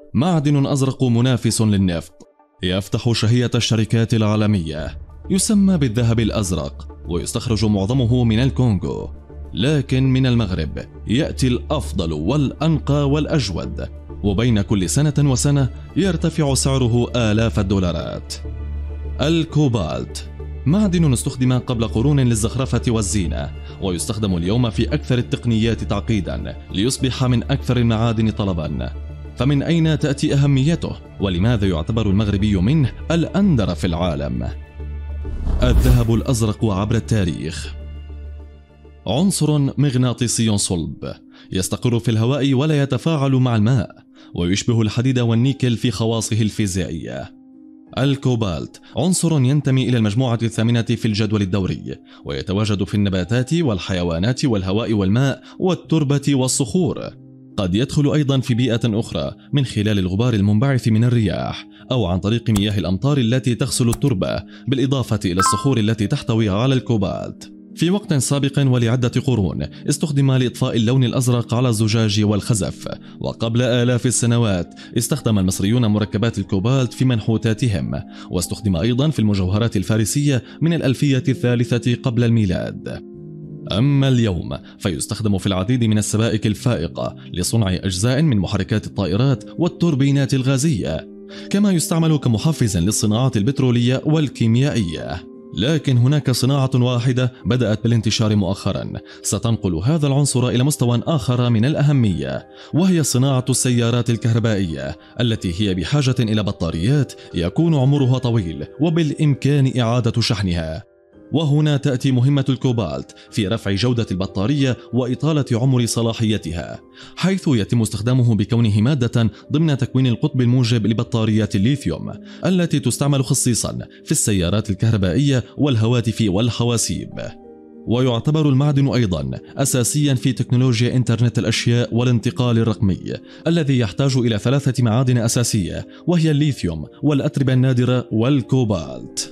معدن أزرق منافس للنفط يفتح شهية الشركات العالمية، يسمى بالذهب الأزرق، ويستخرج معظمه من الكونغو. لكن من المغرب يأتي الأفضل والأنقى والأجود، وبين كل سنة وسنة يرتفع سعره آلاف الدولارات. الكوبالت معدن استخدم قبل قرون للزخرفة والزينة، ويستخدم اليوم في أكثر التقنيات تعقيدا ليصبح من أكثر المعادن طلبا. فمن أين تأتي أهميته؟ ولماذا يعتبر المغربي منه الأندر في العالم؟ الذهب الأزرق عبر التاريخ عنصر مغناطيسي صلب، يستقر في الهواء ولا يتفاعل مع الماء، ويشبه الحديد والنيكل في خواصه الفيزيائية. الكوبالت عنصر ينتمي إلى المجموعة الثامنة في الجدول الدوري، ويتواجد في النباتات والحيوانات والهواء والماء والتربة والصخور. قد يدخل أيضا في بيئة أخرى من خلال الغبار المنبعث من الرياح، أو عن طريق مياه الأمطار التي تغسل التربة، بالإضافة إلى الصخور التي تحتوي على الكوبالت. في وقت سابق ولعدة قرون استخدم لإطفاء اللون الأزرق على الزجاج والخزف، وقبل آلاف السنوات استخدم المصريون مركبات الكوبالت في منحوتاتهم، واستخدم أيضا في المجوهرات الفارسية من الألفية الثالثة قبل الميلاد. أما اليوم فيستخدم في العديد من السبائك الفائقة لصنع أجزاء من محركات الطائرات والتوربينات الغازية، كما يستعمل كمحفز للصناعات البترولية والكيميائية. لكن هناك صناعة واحدة بدأت بالانتشار مؤخرا ستنقل هذا العنصر إلى مستوى آخر من الأهمية، وهي صناعة السيارات الكهربائية، التي هي بحاجة إلى بطاريات يكون عمرها طويل وبالإمكان إعادة شحنها. وهنا تأتي مهمة الكوبالت في رفع جودة البطارية وإطالة عمر صلاحيتها، حيث يتم استخدامه بكونه مادة ضمن تكوين القطب الموجب لبطاريات الليثيوم التي تستعمل خصيصا في السيارات الكهربائية والهواتف والحواسيب. ويعتبر المعدن أيضا أساسيا في تكنولوجيا إنترنت الأشياء والانتقال الرقمي، الذي يحتاج إلى 3 معادن أساسية، وهي الليثيوم والأتربة النادرة والكوبالت.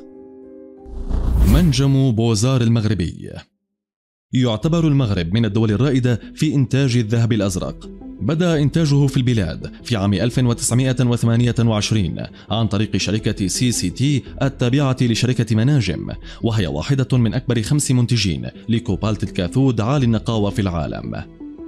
منجم بوزار المغربي يعتبر المغرب من الدول الرائدة في إنتاج الذهب الأزرق. بدأ إنتاجه في البلاد في عام 1928 عن طريق شركة CCT التابعة لشركة مناجم، وهي واحدة من أكبر 5 منتجين لكوبالت الكاثود عالي النقاوة في العالم.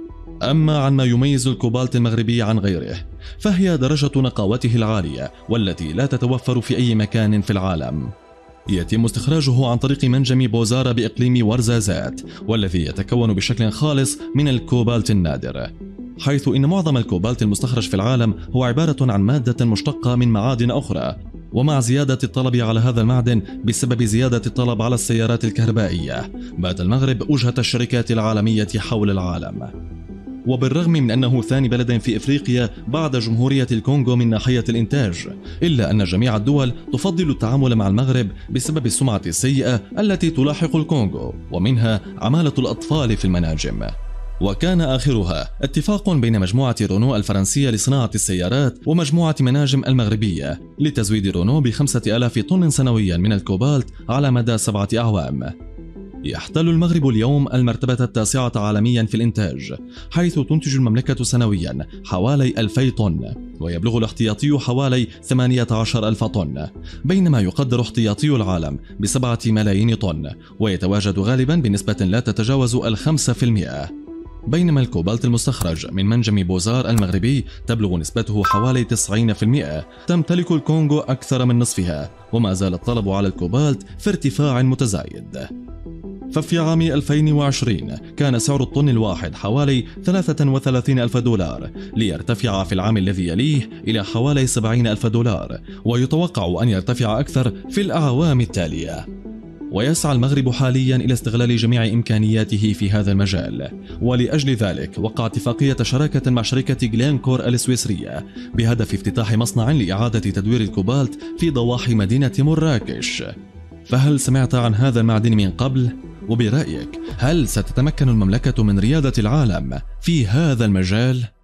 أما عن ما يميز الكوبالت المغربي عن غيره، فهي درجة نقاوته العالية والتي لا تتوفر في أي مكان في العالم. يتم استخراجه عن طريق منجم بوزار بإقليم ورزازات، والذي يتكون بشكل خالص من الكوبالت النادر، حيث إن معظم الكوبالت المستخرج في العالم هو عبارة عن مادة مشتقة من معادن أخرى. ومع زيادة الطلب على هذا المعدن بسبب زيادة الطلب على السيارات الكهربائية، بات المغرب وجهة الشركات العالمية حول العالم. وبالرغم من أنه ثاني بلد في إفريقيا بعد جمهورية الكونغو من ناحية الإنتاج، إلا أن جميع الدول تفضل التعامل مع المغرب بسبب السمعة السيئة التي تلاحق الكونغو، ومنها عمالة الأطفال في المناجم. وكان آخرها اتفاق بين مجموعة رونو الفرنسية لصناعة السيارات ومجموعة مناجم المغربية لتزويد رونو ب5,000 طن سنويا من الكوبالت على مدى 7 أعوام. يحتل المغرب اليوم المرتبة 9 عالميا في الإنتاج، حيث تنتج المملكة سنويا حوالي 2000 طن، ويبلغ الاحتياطي حوالي 18,000 طن، بينما يقدر احتياطي العالم ب7 ملايين طن، ويتواجد غالبا بنسبة لا تتجاوز 5%. بينما الكوبالت المستخرج من منجم بوزار المغربي تبلغ نسبته حوالي 90%. تمتلك الكونغو أكثر من نصفها، وما زال الطلب على الكوبالت في ارتفاع متزايد. ففي عام 2020 كان سعر الطن الواحد حوالي 33,000 دولار، ليرتفع في العام الذي يليه إلى حوالي 70,000 دولار، ويتوقع أن يرتفع أكثر في الأعوام التالية. ويسعى المغرب حاليا إلى استغلال جميع إمكانياته في هذا المجال، ولأجل ذلك وقع اتفاقية شراكة مع شركة جلينكور السويسرية بهدف افتتاح مصنع لإعادة تدوير الكوبالت في ضواحي مدينة مراكش. فهل سمعت عن هذا المعدن من قبل؟ وبرأيك هل ستتمكن المملكة من ريادة العالم في هذا المجال؟